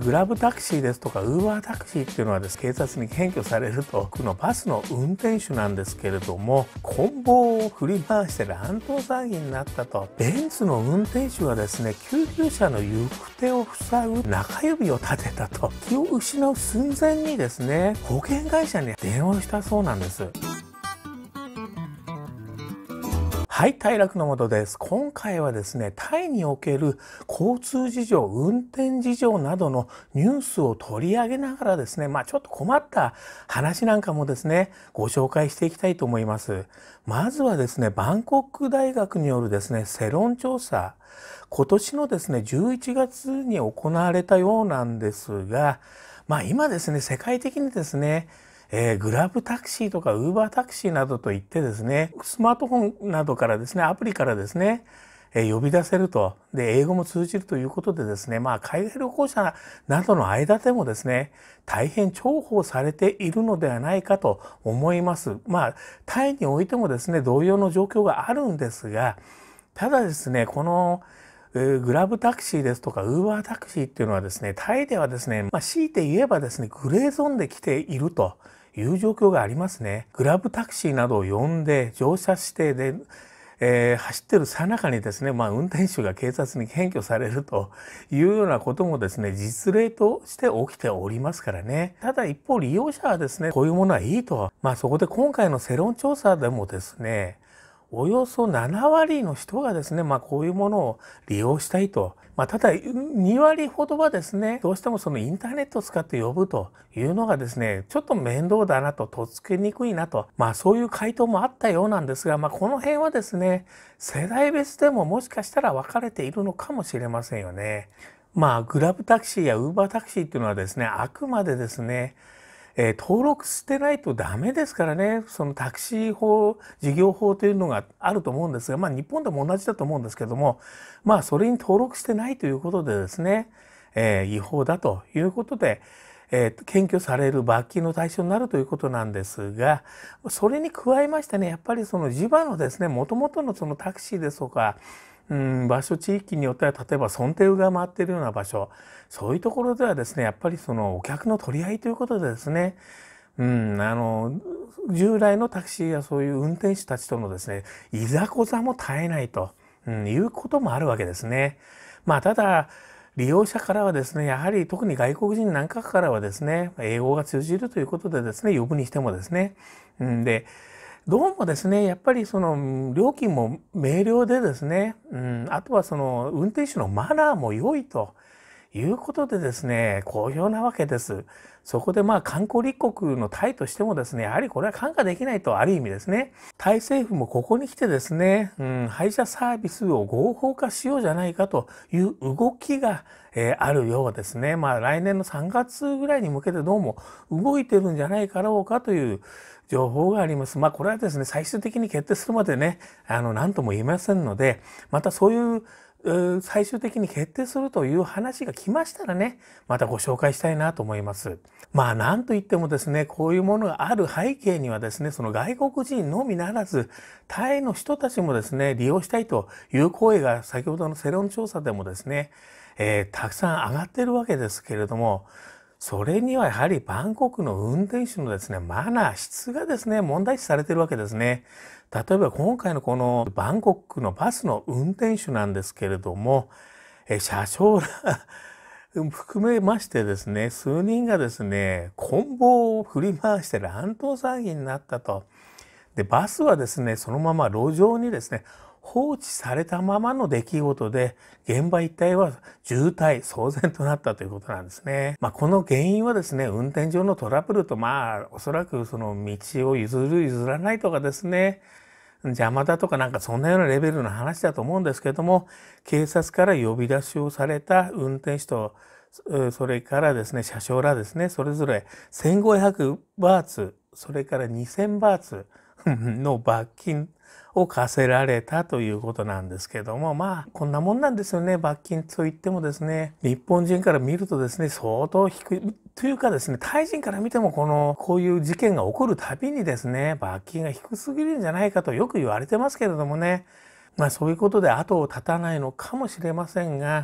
グラブタクシーですとかウーバータクシーっていうのはですね、警察に検挙されると、このバスの運転手なんですけれども、棍棒を振り回して乱闘騒ぎになったと。ベンツの運転手はですね、救急車の行く手を塞ぐ中指を立てたと。気を失う寸前にですね、保険会社に電話をしたそうなんです。はい、タイラクのもとです。今回はですね、タイにおける交通事情、運転事情などのニュースを取り上げながらですね、ちょっと困った話なんかもですね、ご紹介していきたいと思います。まずはですね、バンコク大学によるですね、世論調査。今年のですね、11月に行われたようなんですが、今ですね、世界的にですね、グラブタクシーとかウーバータクシーなどといってですね、スマートフォンなどからですね、アプリからですね、呼び出せると。で、英語も通じるということでですね、海外旅行者などの間でもですね、大変重宝されているのではないかと思います。タイにおいてもですね、同様の状況があるんですが、ただですね、このグラブタクシーですとかウーバータクシーっていうのはですね、タイではですね、強いて言えばですね、グレーゾーンで来ているという状況がありますね。グラブタクシーなどを呼んで乗車してで、走ってる最中にですね、運転手が警察に検挙されるというようなこともですね、実例として起きておりますからね。ただ一方利用者はですね、こういうものはいいと。そこで今回の世論調査でもですね、およそ7割の人がですね、こういうものを利用したいと。ただ2割ほどはですね、どうしてもそのインターネットを使って呼ぶというのがですね、ちょっと面倒だなと、とっつきにくいなと、そういう回答もあったようなんですが、この辺はですね、世代別でももしかしたら分かれているのかもしれませんよね。グラブタクシーやウーバータクシーっていうのはですね、あくまでですね、登録してないとダメですからね。そのタクシー法、事業法というのがあると思うんですが、日本でも同じだと思うんですけども、それに登録してないということでですね、違法だということで、検挙される罰金の対象になるということなんですが、それに加えましてね、やっぱりその地場のですね、元々のそのタクシーですとか、場所地域によっては例えばソンテウが回っているような場所、そういうところではですね、やっぱりそのお客の取り合いということでですね、従来のタクシーやそういう運転手たちとのですね、いざこざも絶えないと、いうこともあるわけですね。ただ、利用者からはですね、やはり特に外国人なんかからはですね、英語が通じるということでですね、呼ぶにしてもですね。で、どうもですね、やっぱりその料金も明瞭でですね、あとはその運転手のマナーも良いということでですね、好評なわけです。そこで観光立国のタイとしてもですね、やはりこれは看過できないとある意味ですね、タイ政府もここに来てですね、配車サービスを合法化しようじゃないかという動きが、あるようですね。来年の3月ぐらいに向けてどうも動いてるんじゃないかろうかという情報があります。これはですね、最終的に決定するまでね、何とも言えませんので、またそういう最終的に決定するという話が来ましたらね、またご紹介したいなと思います。なんといってもですね、こういうものがある背景にはですね、その外国人のみならず、タイの人たちもですね、利用したいという声が先ほどの世論調査でもですね、たくさん上がっているわけですけれども、それにはやはりバンコクの運転手のですね、マナー、質がですね、問題視されているわけですね。例えば今回のこのバンコクのバスの運転手なんですけれども、車掌ら含めましてですね、数人がですね、棍棒を振り回して乱闘騒ぎになったと。で、バスはですね、そのまま路上にですね、放置されたままの出来事で、現場一帯は渋滞、騒然となったということなんですね。この原因はですね、運転上のトラブルと、おそらくその道を譲る譲らないとかですね、邪魔だとかそんなようなレベルの話だと思うんですけども、警察から呼び出しをされた運転手と、それからですね、車掌らですね、それぞれ1500バーツ、それから2000バーツの罰金を課せられたということなんですけども、こんなもんなんですよね。罰金といってもですね、日本人から見るとですね、相当低い。というかですね、タイ人から見てもこういう事件が起こるたびにですね、罰金が低すぎるんじゃないかとよく言われてますけれどもね、そういうことで後を絶たないのかもしれませんが、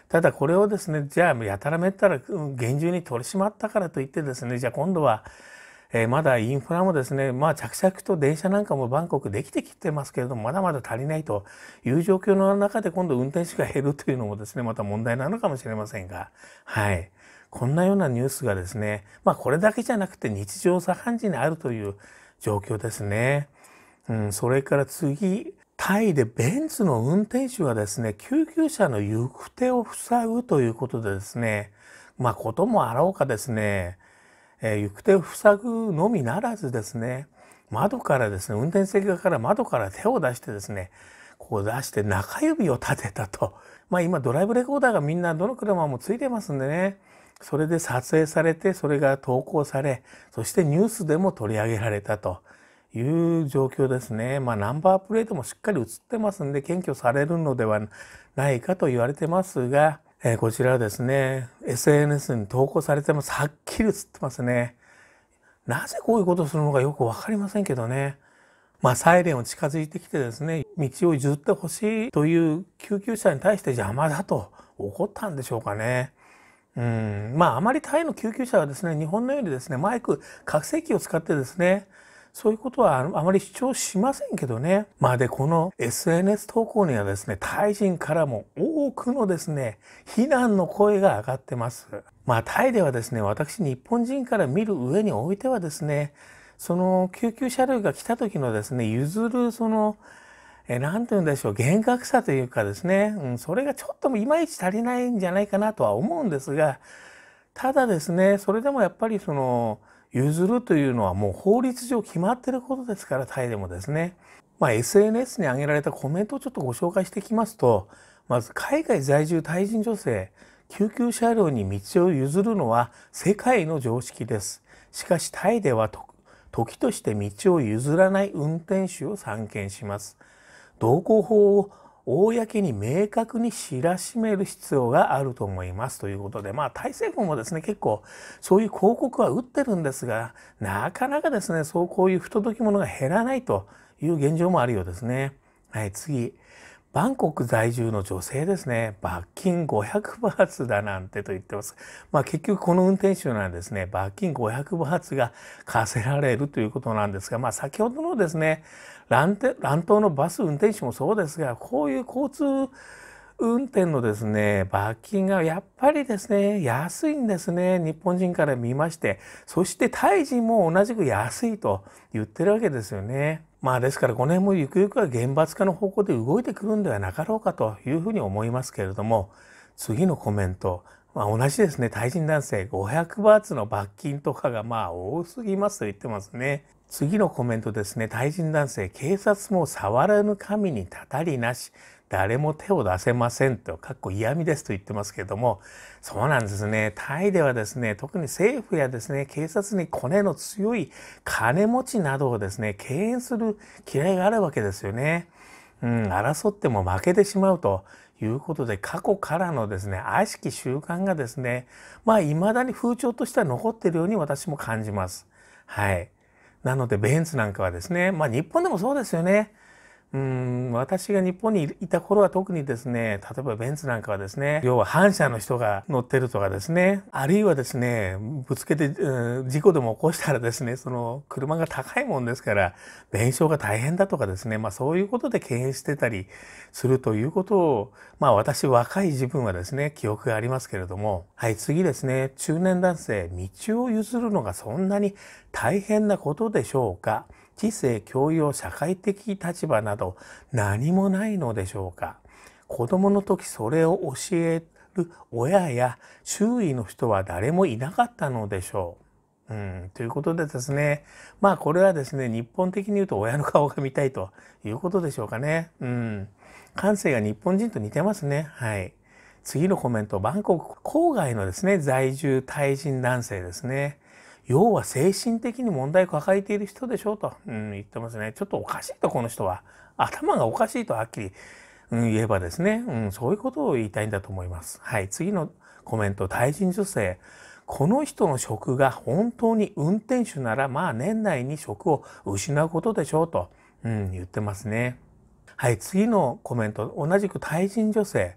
ただこれをですね、じゃあやたらめったら厳重に取り締まったからといってですね、じゃあ今度はまだインフラもですね、着々と電車なんかもバンコクできてきてますけれども、まだまだ足りないという状況の中で今度運転手が減るというのもですね、また問題なのかもしれませんが、はい。こんなようなニュースがですね、これだけじゃなくて日常茶飯事にあるという状況ですね。それから次、タイでベンツの運転手がですね、救急車の行く手を塞ぐということでですね、こともあろうかですね、行く手を塞ぐのみならずですね、窓からですね、運転席側から窓から手を出してですね、こう出して中指を立てたと。今ドライブレコーダーがみんなどの車もついてますんでね、それで撮影されて、それが投稿され、そしてニュースでも取り上げられたという状況ですね。ナンバープレートもしっかり映ってますんで、検挙されるのではないかと言われてますが、こちらはですね、SNS に投稿されてます。はっきり映ってますね。なぜこういうことをするのかよくわかりませんけどね。サイレンを近づいてきてですね、道を譲ってほしいという救急車に対して邪魔だと怒ったんでしょうかね。あまりタイの救急車はですね、日本のようにですね、マイク、拡声器を使ってですね、そういうことはあまり主張しませんけどね。で、この SNS 投稿にはですね、タイ人からも多くのですね、非難の声が上がってます。タイではですね、私日本人から見る上においてはですね、その救急車両が来た時のですね、譲るなんて言うんでしょう、厳格さというかですね、それがちょっといまいち足りないんじゃないかなとは思うんですが、ただですね、それでもやっぱり譲るというのはもう法律上決まっていることですから、タイでもですね。SNS に上げられたコメントをちょっとご紹介していきますと、まず海外在住タイ人女性、救急車両に道を譲るのは世界の常識です。しかしタイでは時として道を譲らない運転手を散見します。道交法を公に明確に知らしめる必要があると思いますということで、タイ政府もですね、結構そういう広告は打ってるんですが、なかなかですね、こういう不届き者が減らないという現状もあるようですね。はい、次。バンコク在住の女性ですね。罰金500バーツだなんてと言ってます。結局この運転手なんですね、罰金500バーツが課せられるということなんですが、先ほどのですね、乱闘のバス運転手もそうですが、こういう交通運転のですね、罰金がやっぱりですね、安いんですね。日本人から見まして。そしてタイ人も同じく安いと言ってるわけですよね。ですからこの辺もゆくゆくは厳罰化の方向で動いてくるんではなかろうかというふうに思いますけれども、次のコメント。同じですね、タイ人男性500バーツの罰金とかが多すぎますと言ってますね。次のコメントですね、タイ人男性、警察も触らぬ神にたたりなし、誰も手を出せませんと、嫌味ですと言ってますけれども、そうなんですね。タイではですね、特に政府やですね、警察にコネの強い金持ちなどをですね、敬遠する嫌いがあるわけですよね。争っても負けてしまうということで、過去からのですね、悪しき習慣がですね、未だに風潮としては残っているように私も感じます。はい。なので、ベンツなんかはですね、日本でもそうですよね。私が日本にいた頃は特にですね、例えばベンツなんかはですね、要は反社の人が乗ってるとかですね、あるいはですね、ぶつけて、事故でも起こしたらですね、その車が高いもんですから、弁償が大変だとかですね、そういうことで敬遠してたりするということを、私若い自分はですね、記憶がありますけれども、はい、次ですね、中年男性、道を譲るのがそんなに大変なことでしょうか。知性、教養、社会的立場など何もないのでしょうか。子供の時それを教える親や周囲の人は誰もいなかったのでしょう。ということでですね、これはですね、日本的に言うと親の顔が見たいということでしょうかね。感性が日本人と似てますね。はい。次のコメント、バンコク郊外のですね、在住タイ人男性ですね。要は精神的に問題を抱えている人でしょうと、言ってますね。ちょっとおかしいと、この人は。頭がおかしいとはっきり、言えばですね、そういうことを言いたいんだと思います。はい、次のコメント、タイ人女性。この人の職が本当に運転手なら、年内に職を失うことでしょうと、言ってますね。はい、次のコメント、同じくタイ人女性。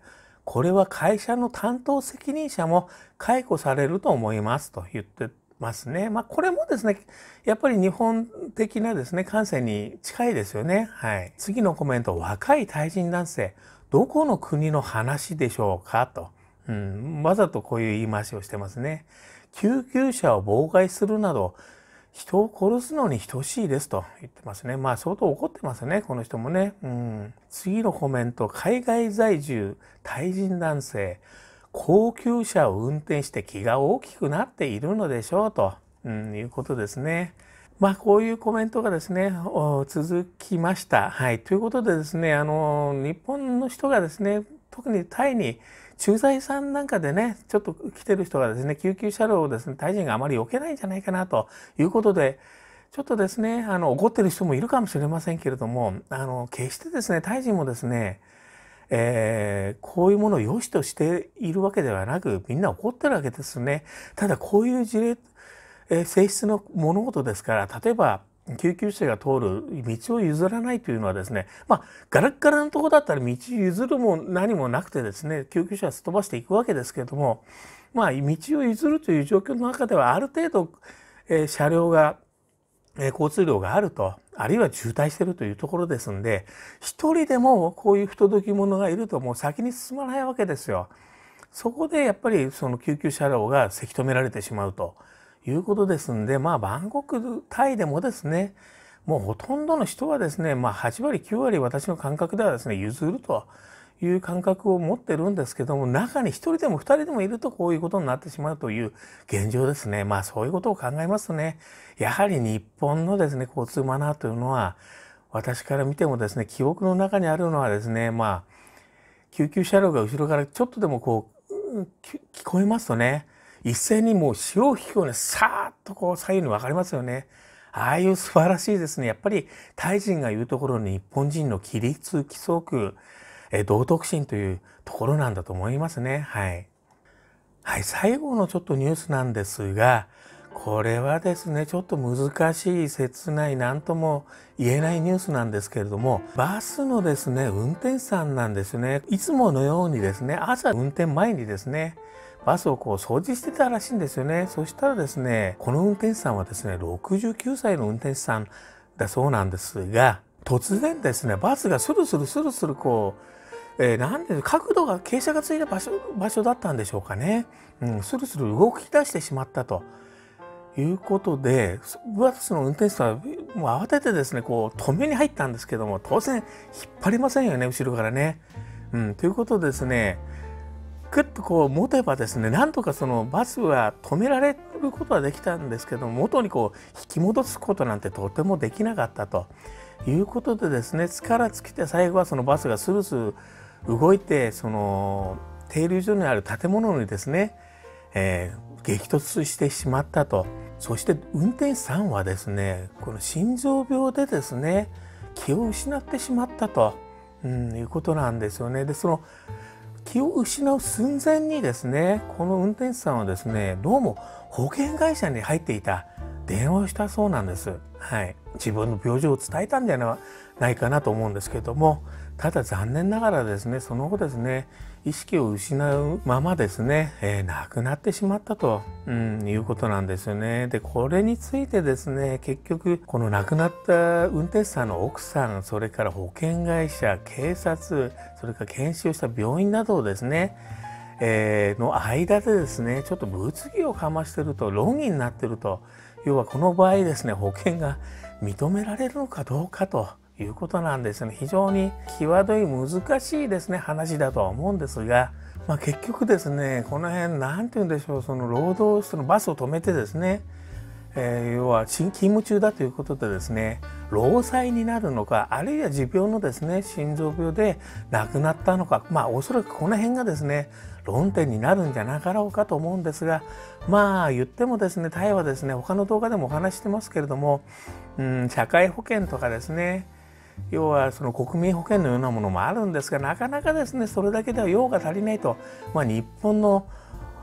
これは会社の担当責任者も解雇されると思いますと言ってますね。これもですね、やっぱり日本的なですね、感性に近いですよね。はい。次のコメント、若いタイ人男性、どこの国の話でしょうかと。わざとこういう言い回しをしてますね。救急車を妨害するなど、人を殺すのに等しいですと言ってますね。相当怒ってますね、この人もね。次のコメント、海外在住、タイ人男性、高級車を運転して気が大きくなっているのでしょうと、いうことですね。こういうコメントがですね、続きました。はい。ということでですね、日本の人がですね、特にタイに駐在さんなんかでね、ちょっと来てる人がですね、救急車両をですね、タイ人があまり避けないんじゃないかなということで、ちょっとですね、怒ってる人もいるかもしれませんけれども、決してですね、タイ人もですね、こういうものを良しとしているわけではなく、みんな怒ってるわけですね。ただこういう事例、性質の物事ですから、例えば救急車が通る道を譲らないというのはですね、ガラッガラのとこだったら道譲るも何もなくてですね、救急車はすっ飛ばしていくわけですけれども、道を譲るという状況の中ではある程度、車両が、交通量があると、あるいは渋滞しているというところですんで、一人でもこういう不届き者がいるともう先に進まないわけですよ。そこでやっぱりその救急車両がせき止められてしまうということですんで、バンコク、タイでもですね、もうほとんどの人はですね、8割、9割私の感覚ではですね、譲るという感覚を持ってるんですけども、中に1人でも2人でもいるとこういうことになってしまうという現状ですね。そういうことを考えますとね、やはり日本のですね、交通マナーというのは、私から見てもですね、記憶の中にあるのはですね、救急車両が後ろからちょっとでも聞こえますとね、一斉にもう潮を引くようにさーっと左右に分かりますよね。ああいう素晴らしいですね。やっぱりタイ人が言うところに日本人の規律、規則、道徳心というところなんだと思いますね。はい。はい、最後のちょっとニュースなんですが、これはですね、ちょっと難しい、切ない、何とも言えないニュースなんですけれども、バスのですね、運転手さんなんですね。いつものようにですね、朝運転前にですね、バスを掃除してたらしいんですよね。そしたらですね、この運転手さんはですね、69歳の運転手さんだそうなんですが、突然ですね、バスがスルスルなんで角度が傾斜がついた場所だったんでしょうかね。スルスル動き出してしまったということで、バスの運転手さんはもう慌ててですね、止めに入ったんですけども、当然引っ張りませんよね、後ろからね。ということでですね、グッと持てばですね、なんとかそのバスは止められることはできたんですけども、元に引き戻すことなんてとてもできなかったということでですね、力尽きて最後はそのバスがスルスル動いて、その停留所にある建物にですね、激突してしまったと。そして運転手さんはですね、この心臓病でですね、気を失ってしまったと、いうことなんですよね。で、その気を失う寸前にですね、この運転手さんはですね、どうも保険会社に入っていた電話をしたそうなんです。はい。自分の病状を伝えたんじゃないかなと思うんですけども、ただ残念ながらですね、その後ですね、意識を失うままですね、亡くなってしまったと、いうことなんですよね。で、これについてですね、結局、この亡くなった運転手さんの奥さん、それから保険会社、警察、それから研修した病院などをですね、の間でですね、ちょっと物議をかましていると、論議になっていると、要はこの場合ですね、保険が認められるのかどうかということなんですね。非常に際どい難しいですね、話だとは思うんですが、結局ですね、この辺なんて言うんでしょう、その労働者のバスを止めてですね、要は勤務中だということでですね、労災になるのか、あるいは持病のですね、心臓病で亡くなったのか、おそらくこの辺がですね、論点になるんじゃなかろうかと思うんですが、言ってもですね、タイはですね、他の動画でもお話してますけれども、社会保険とかですね、要はその国民保険のようなものもあるんですが、なかなかですね、それだけでは用が足りないと、日本の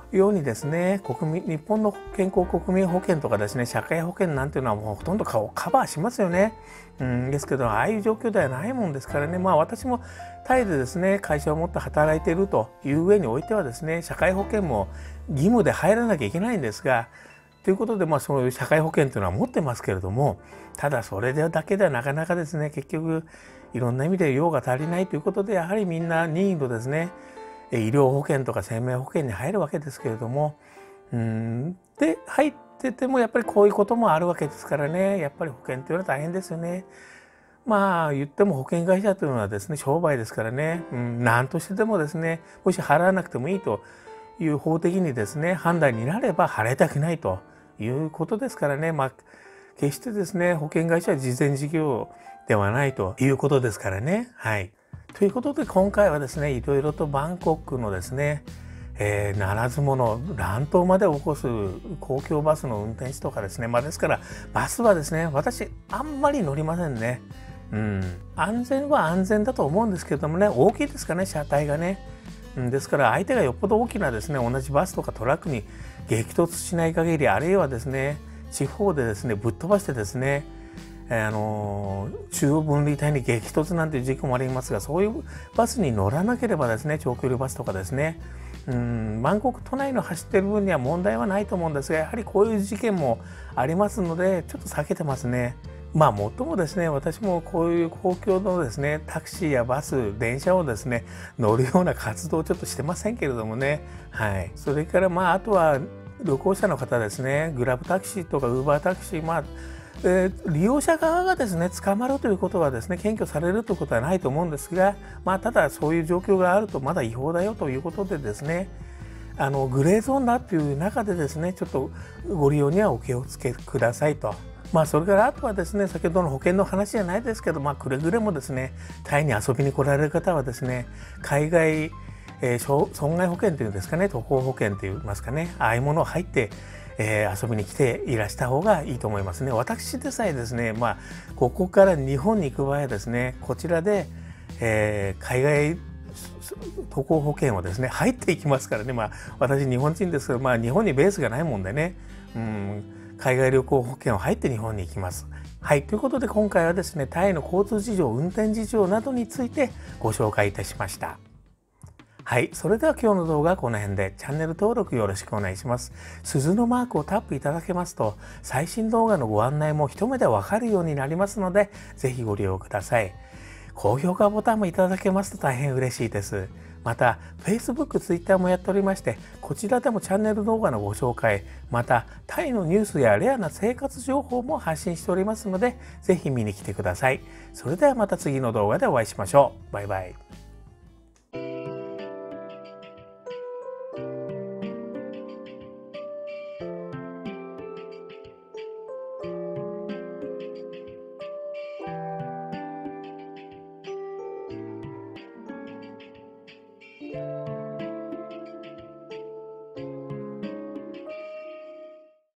ようにですね、日本の健康国民保険とかですね、社会保険なんていうのはもうほとんどカバーしますよね。ですけど、ああいう状況ではないもんですからね、私もタイでですね、会社を持って働いているという上においてはですね、社会保険も義務で入らなきゃいけないんですが、ということで、そういう社会保険というのは持ってますけれども、ただそれだけではなかなかですね、結局いろんな意味で用が足りないということで、やはりみんな任意のですね、医療保険とか生命保険に入るわけですけれども、で入っててもやっぱりこういうこともあるわけですからね、やっぱり保険というのは大変ですよね。言っても保険会社というのはですね、商売ですからね、何としてでもですね、もし払わなくてもいいという法的にですね、判断になれば払いたくないということですからね、決してですね、保険会社は慈善事業ではないということですからね。はい。ということで今回はですね、いろいろとバンコクのですね、ならず者乱闘まで起こす公共バスの運転手とかですね、ですからバスはですね、私あんまり乗りませんね。安全は安全だと思うんですけどもね、大きいですかね、車体がね。ですから相手がよっぽど大きなですね、同じバスとかトラックに激突しない限り、あるいはですね、地方でですね、ぶっ飛ばしてですね、中央分離帯に激突なんていう事故もありますが、そういうバスに乗らなければですね、長距離バスとかですね、バンコク都内の走っている分には問題はないと思うんですが、やはりこういう事件もありますので、ちょっと避けてますね。もっともですね、私もこういう公共のですね、タクシーやバス、電車をですね、乗るような活動をちょっとしてませんけれどもね。はい。それからあとは旅行者の方ですね、グラブタクシーとかウーバータクシー、利用者側がですね、捕まるということはですね、検挙されるということはないと思うんですが、ただそういう状況があるとまだ違法だよということでですね、グレーゾーンだという中でですね、ちょっとご利用にはお気をつけくださいと。それからあとはですね、先ほどの保険の話じゃないですけど、くれぐれもですね、タイに遊びに来られる方はですね、海外、損害保険というんですかね、渡航保険といいますかね、ああいうものを入って遊びに来ていらした方がいいと思いますね。私でさえですね、ここから日本に行く場合はですね、こちらで、海外渡航保険をですね入っていきますからね。私日本人ですけど、日本にベースがないもんでね、海外旅行保険を入って日本に行きます。はい、ということで今回はですね、タイの交通事情、運転事情などについてご紹介いたしました。はい、それでは今日の動画はこの辺で、チャンネル登録よろしくお願いします。鈴のマークをタップいただけますと、最新動画のご案内も一目でわかるようになりますので、ぜひご利用ください。高評価ボタンもいただけますと大変嬉しいです。また Facebook、Twitter もやっておりまして、こちらでもチャンネル動画のご紹介、またタイのニュースやレアな生活情報も発信しておりますので、ぜひ見に来てください。それではまた次の動画でお会いしましょう。バイバイ。